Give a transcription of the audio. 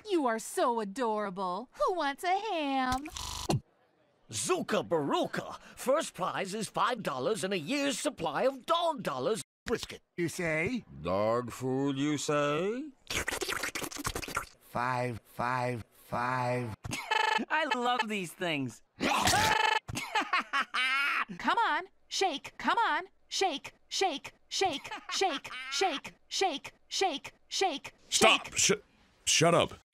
You are so adorable. Who wants a ham? Zuka Baruka. First prize is $5 and a year's supply of dog dollars. Brisket, you say? Dog food, you say? 5, 5, 5. I love these things. Come on, shake, come on, shake, shake, shake, shake, shake, shake, shake, shake, Stop! shake. Shut up.